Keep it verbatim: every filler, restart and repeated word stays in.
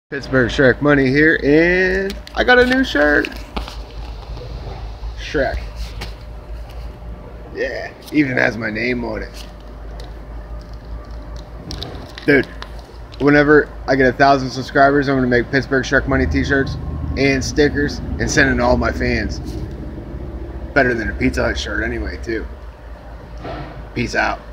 Pittsburgh Shrek Money here, and I got a new shirt. Shrek. Yeah, even has my name on it. Dude, whenever I get a thousand subscribers, I'm gonna make Pittsburgh Shrek Money t-shirts and stickers and send it to all my fans. Better than a Pizza Hut shirt anyway, too. Peace out.